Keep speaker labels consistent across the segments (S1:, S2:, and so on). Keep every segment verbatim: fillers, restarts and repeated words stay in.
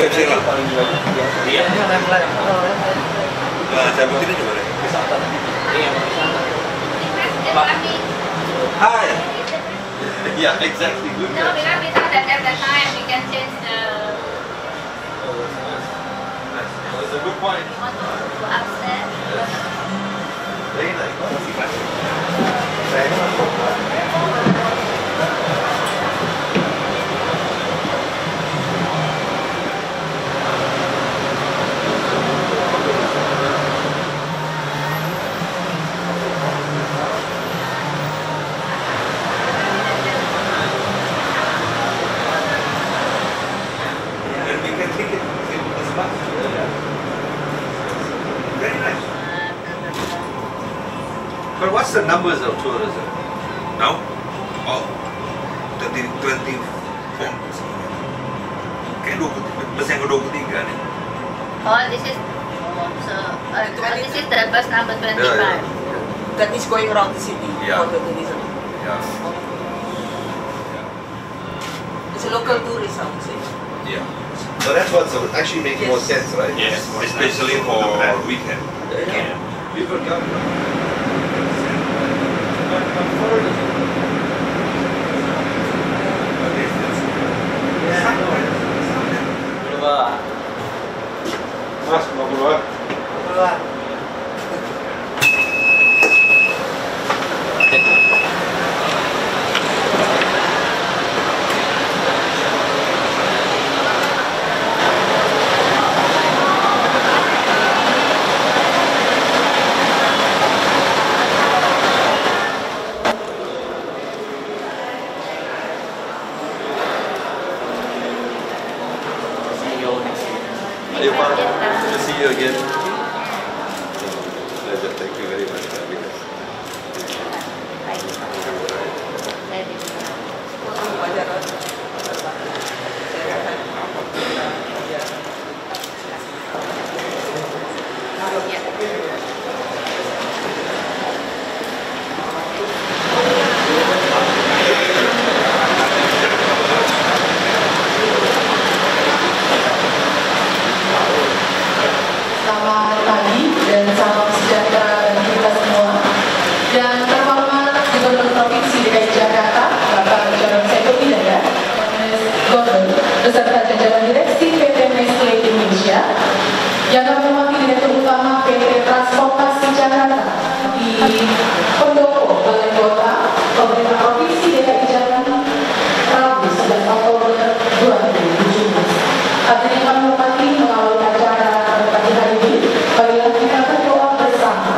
S1: sini lah.
S2: Iya.
S1: Nah, saya begini juga deh.
S2: Iya.
S1: Hi. Yeah, exactly. Good.
S3: No, because we thought that at that time we can change the
S1: That's a good point.
S3: go upstairs.
S1: Very nice. And we can take it as much. Very nice. But what's the numbers of tourism now? Oh, twenty twenty-four. Kayak dua puluh tiga, bus yang ke dua puluh tiga nih.
S3: Oh, this is oh, so uh, uh, this is the bus number twenty-five.
S4: That is going around the city
S1: Yeah.
S4: for the tourism.
S1: Yeah.
S4: It's a local tourist, I would say.
S1: Yeah. So that's what so actually makes more
S4: Yes.
S1: sense, right?
S2: Yes,
S1: Especially for weekend.
S2: Yeah.
S1: People come. Mas, mau keluar?
S4: Keluar.
S1: Ayo Pak, good to see you again. Pleasure, thank you very much.
S5: Selamat pagi dan salam sejahtera bagi kita semua. Dan terhormat Gubernur Provinsi D K I Jakarta, Bapak Jarod Saiful Hidayat, Gordon, beserta jajaran direksi P T Nestle Indonesia, yang kami mewakili Direktur Utama P T Transportasi Jakarta di Pendopo, Balai Kota, Pemerintah Provinsi D K I Jakarta, Rabu sebelas Oktober dua ribu tujuh belas. Hadirin kami hormati mengawali acara pada pagi hari ini. Marilah kita berdoa bersama.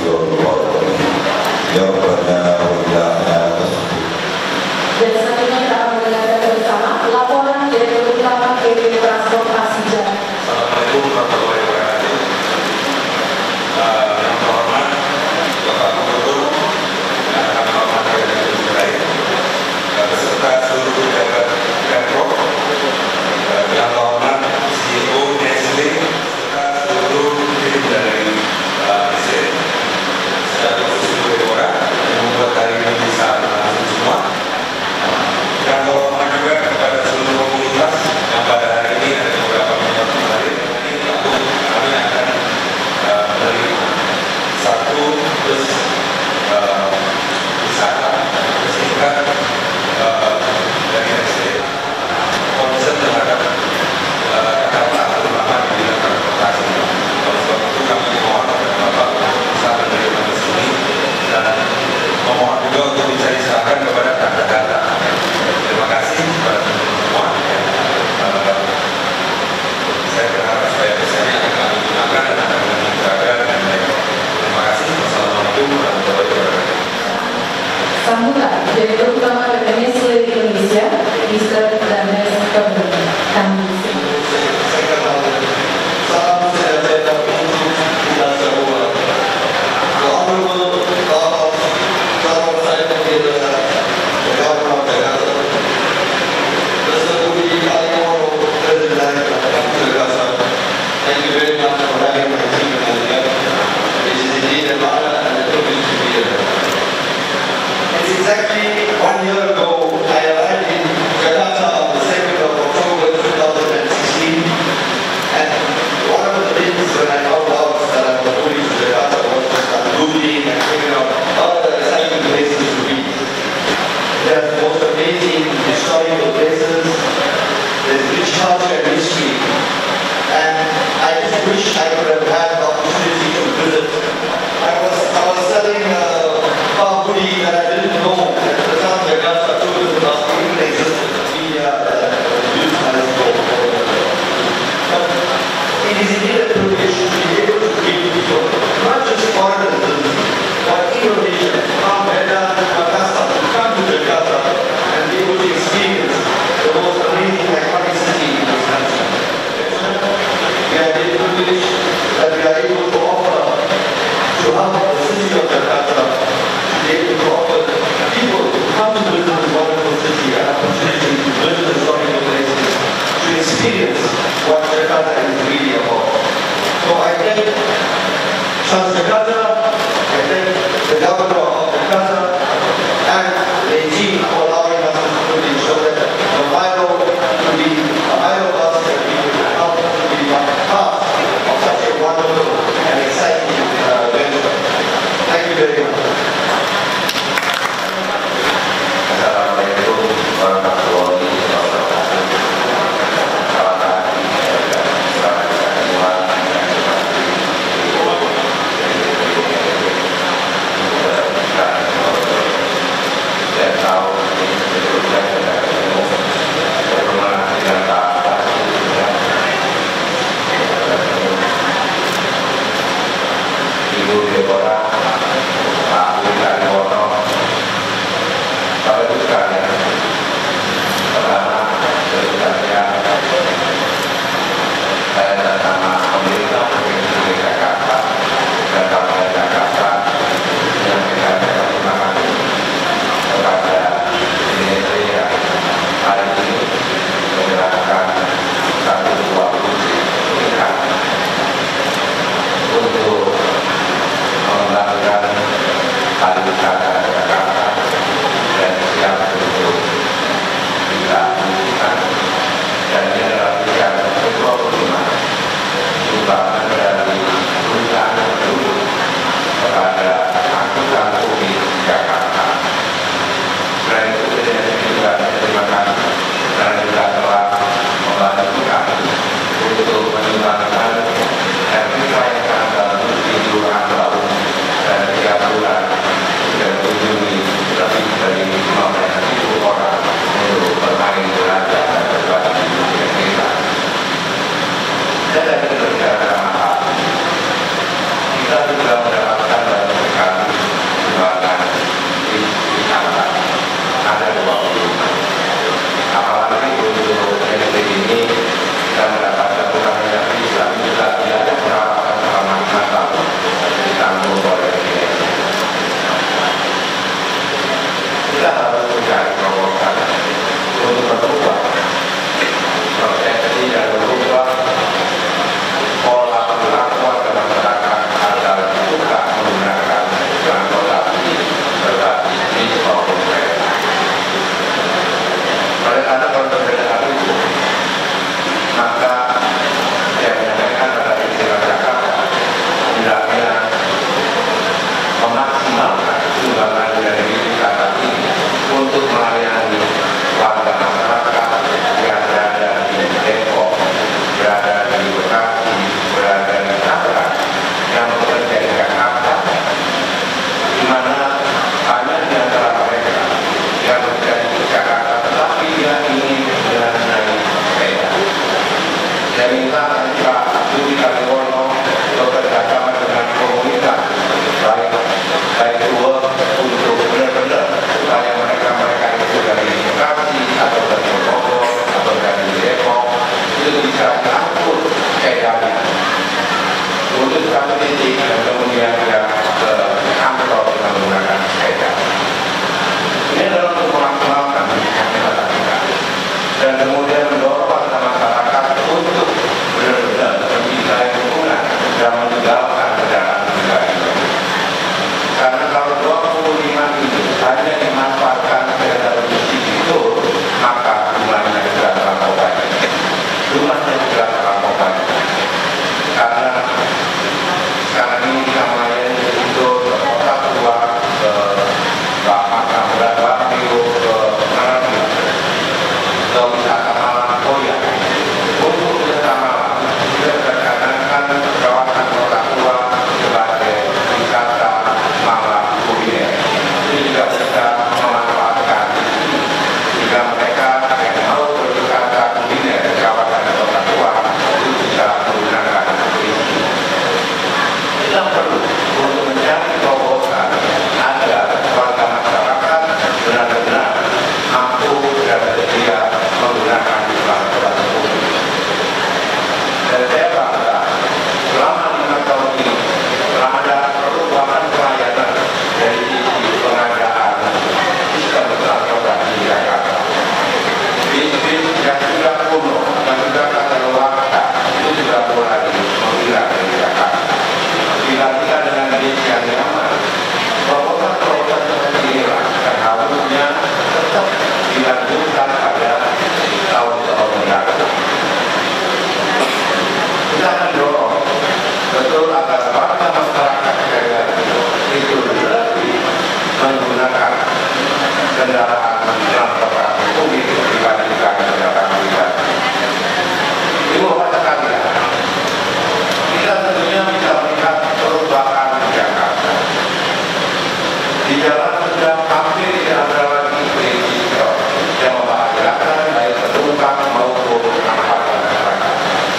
S5: Dan selanjutnya kita akan mendengarkan bersama laporan Direktur Utama P T Transportasi Jakarta.
S1: Assalamualaikum warahmatullahi wabarakatuh. Yang terhormat Bapak Gubernur
S6: is indeed a privilege to be able to meet people, not just foreigners, but Indonesian, from Medan to Makassar, to come to Jakarta and be able to experience the most amazing iconic city in this country. We are very privileged that we are able to offer, to help the city of Jakarta, to be able to offer people who come to visit this wonderful city an opportunity to visit historical places, to experience what Jakarta is really about. So I thank Transjakarta, I thank the governor of Jakarta, and the team for allowing us this privilege so that the Milo to be a Milo bus that we will help to be part of such a wonderful and exciting uh, venture. Thank you very much.
S7: Assalamualaikum warahmatullahi wabarakatuh. Selamat pagi, selamat semua. Saya tahu ini sebelumnya sudah ketemu bersama dengan Pak Presiden, Ibu Deborah, Pak Wilan Wono. Bapak Ibu sekalian, pertama sebenarnya saya bersama pemerintah Provinsi Jakarta dan Kabupaten Jakarta menyampaikan terima kasih kepada Indonesia yang hari ini menyerahkan satu buah kursi tingkat untuk mengembangkan pariwisata Jakarta dan siap untuk kita lakukan. Dan ini adalah yang ke dua puluh lima sumbangan dari perusahaan penduduk kepada angkutan publik Jakarta. Selain itu, saya juga terima kasih karena juga telah membantu kami untuk menyumbangkan R P K yang sangat bagus di Kelurahan Baru dan tiap bulan sudah mengunjungi lebih dari lima belas ribu orang untuk bermain belajar dan berbagi dengan kita. Dan dari berbicara betul agar warga masyarakat daerah itu lebih menggunakan kendaraan transportasi publik dibandingkan kendaraan pribadi. Ibu Bapak sekalian, kita tentunya bisa melihat perubahan di Jakarta. Di jalan sudah hampir tidak ada lagi prinsip yang membahayakan baik penumpang maupun angkutan masyarakat.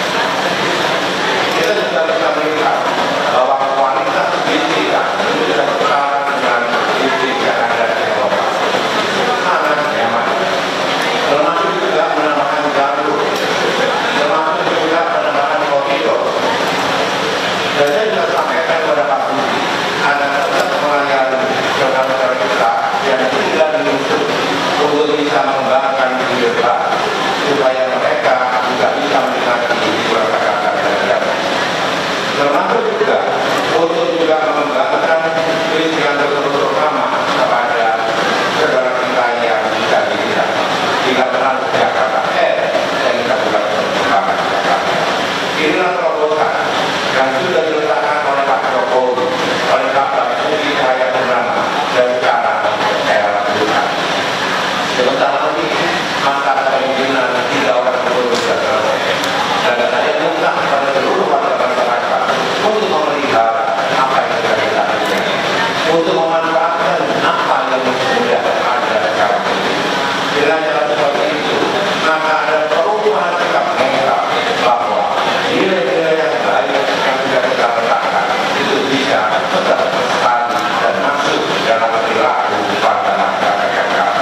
S7: Kita juga bisa melihat bahwa kualitas bisnis itu tidak setara dengan bisnis yang ada di Eropa. Sangat nyaman. Termasuk juga menambahkan jalur, termasuk juga menambahkan koridor. Dan saya juga sampaikan kepada Pak Budi, ada tetap melayani saudara-saudara kita yang tidak diusut untuk bisa mengembangkan di depan, supaya mereka juga bisa menikmati hiburan Jakarta dan Jakarta. Termasuk juga untuk juga mengembangkan perizinan terutama kepada saudara kita yang tidak bisa tidak terlalu Jakarta Air yang kita buat perkembangan Jakarta. Inilah terobosan yang sudah diletakkan oleh Pak Jokowi, oleh Bapak Budi Cahayapurnama, dan sekarang saya lakukan. Sebentar lagi masa kepemimpinan tiga orang gubernur sudah selesai, dan saya minta kepada seluruh warga masyarakat untuk memelihara apa yang sudah kita lakukan, untuk memanfaatkan apa yang sudah ada sekarang ini. Bila cara seperti itu, maka ada perubahan sikap mereka bahwa nilai-nilai yang baik yang sudah kita letakkan itu bisa tetap bertahan dan masuk dalam perilaku pada masyarakat Jakarta.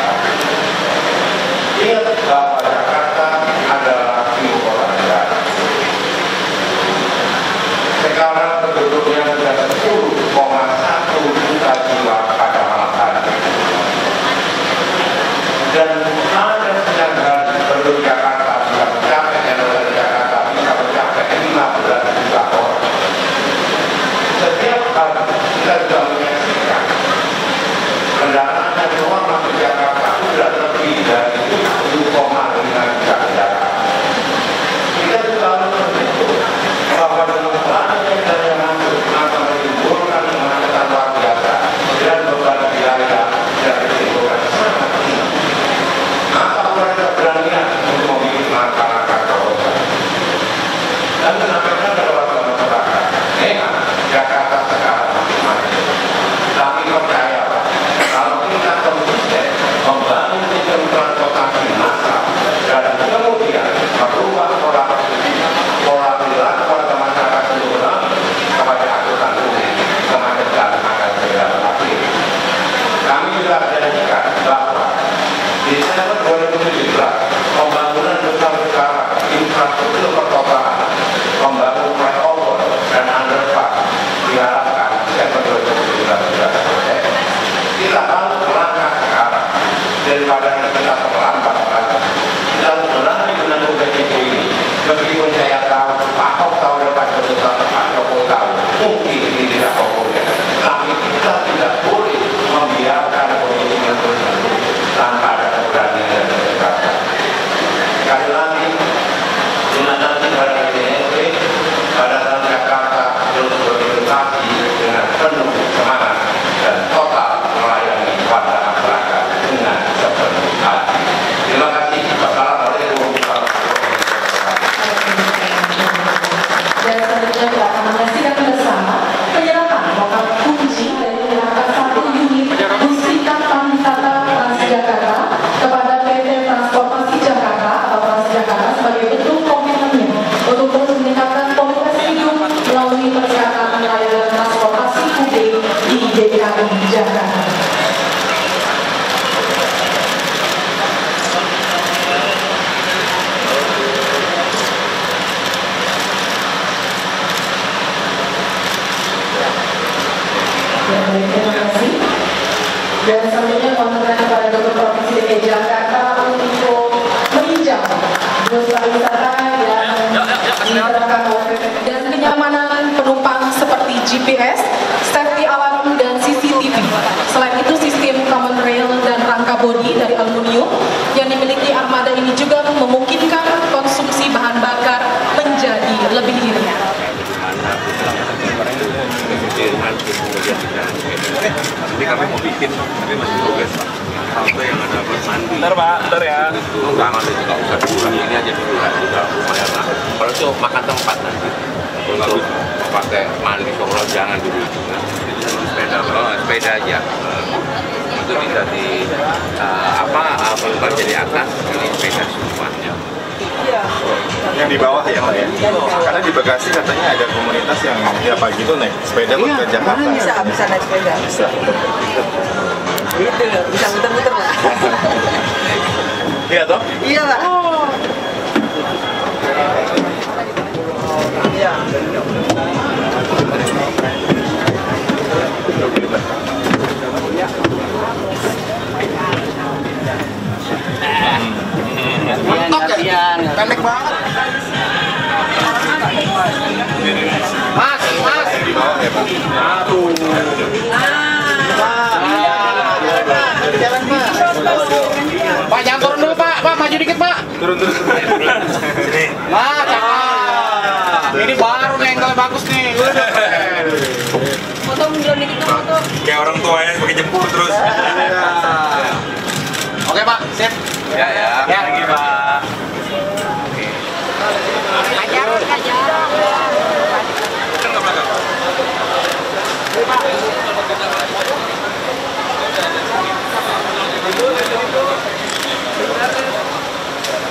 S7: Ingat bahwa Jakarta adalah ibu kota negara. Sekarang penduduknya sudah sepuluh koma satu juta jiwa pada malam hari. Dan ada sedang hari penduduk Jakarta sudah mencapai dan Jakarta bisa mencapai lima belas juta orang. Setiap hari kita juga menyaksikan kendaraan yang keluar masuk Jakarta sudah lebih dari tujuh koma lima juta kendaraan. Kita juga harus berhitung bahwa dengan banyaknya kendaraan yang masuk akan menimbulkan kemacetan luar biasa dan beban biaya yang ditimbulkan sangat tinggi. Maka mereka beranian untuk memilih langkah-langkah terobosan. Dan menampilkan kepada warga masyarakat, memang Jakarta sekarang masih macet. Tapi percayalah, kalau kita konsisten membangun sistem transportasi massal dan kemudian merubah pola pola perilaku warga masyarakat untuk beralih kepada angkutan umum, kemacetan akan segera berakhir. Kami juga menjanjikan bahwa di Desember dua ribu tujuh belas pembangunan besar-besaran infrastruktur perkotaan, membangun flyover dan underpass diharapkan Desember dua ribu tujuh belas sudah selesai. Kita harus melangkah sekarang daripada kita terlambat lagi. Kita harus berani menanggung resiko ini. Meskipun saya tahu Pak Ahok tahu depan keputusan Pak Jokowi tahu mungkin ini tidak populer, tapi kita tidak boleh membiarkan kondisi yang terjadi tanpa ada keberanian dan kecerdasan. Sekali lagi, terima kasih kepada D N P, pada saat Jakarta terus berinovasi dengan penuh semangat dan total melayani warga masyarakat dengan sepenuh hati. Terima kasih. Wassalamualaikum warahmatullahi wabarakatuh.
S5: Dan selanjutnya kita akan menyaksikan bersama penyerahan lokal kunci dari penyerahan satu unit bus tingkat pariwisata Transjakarta kepada P T Transportasi Jakarta atau Transjakarta sebagai bentuk komitmennya untuk terus meningkatkan kualitas hidup melalui peningkatan layanan transportasi publik di D K I Jakarta. Terima kasih. Dan selanjutnya komentar kepada Gubernur Provinsi D K I Jakarta untuk meninjau bus pariwisata yang diterapkan oleh P T dan kenyamanan penumpang seperti G P S, safety alarm dan C C T V. Selain itu sistem common rail dan rangka bodi dari aluminium yang dimiliki armada ini juga memungkinkan konsumsi bahan bakar menjadi lebih irit.
S7: dia bisa sepeda.
S1: Ini kami mau bikin, tapi masih progres Pak. Halte yang ada bus mandi.
S2: Bentar Pak, bentar ya.
S7: Itu jangan itu nggak usah dikurangi, ini aja dikurangi juga lumayan lah. Kalau itu makan tempat nanti. Untuk pakai mandi solo jangan dulu itu. Sepeda, oh, sepeda aja. Itu bisa di uh, apa apa jadi atas ini sepeda semuanya.
S8: Yang di bawah ya Pak ya? Karena di Bekasi katanya ada komunitas yang ya pagi itu naik sepeda buat ke Jakarta.
S4: Bisa, bisa naik sepeda.
S8: Bisa.
S4: Gitu, bisa muter-muter Pak.
S8: Iya toh?
S4: Iya Pak. Iya.
S8: Pendek banget.
S2: Mas, mas.
S8: Di bawah ya Pak?
S2: Aduh.
S8: Jalan Pak.
S2: Pak, jangan turun dulu Pak. Pak, maju dikit Pak.
S8: Turun turun turun.
S1: Sini.
S2: Mas, cakep. Ini baru nih, yang bagus nih.
S3: Foto mundur dikit tuh foto.
S1: Kayak orang tuanya pakai jemput terus.
S2: Oke Pak, sip.
S7: Ya ya.
S2: Ya, lagi Pak.
S3: Ajar, ajar.
S1: Kita nggak belakang.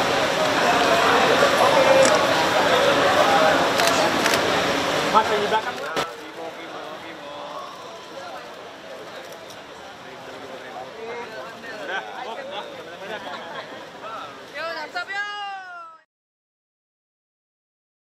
S2: Mas, di belakang.